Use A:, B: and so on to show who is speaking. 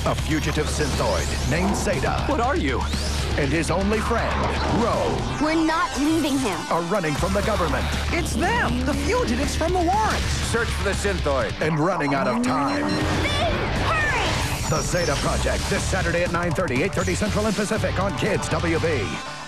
A: A fugitive synthoid named Zeta.
B: What are you?
A: And his only friend, Ro,
C: We're not leaving him.
A: are running from the government
B: It's them! The fugitives from the warrants!
D: Search for the synthoid.
A: and running out of time.
C: Hurry!
A: The Zeta Project, this Saturday at 9:30, 8:30 Central and Pacific on Kids WB.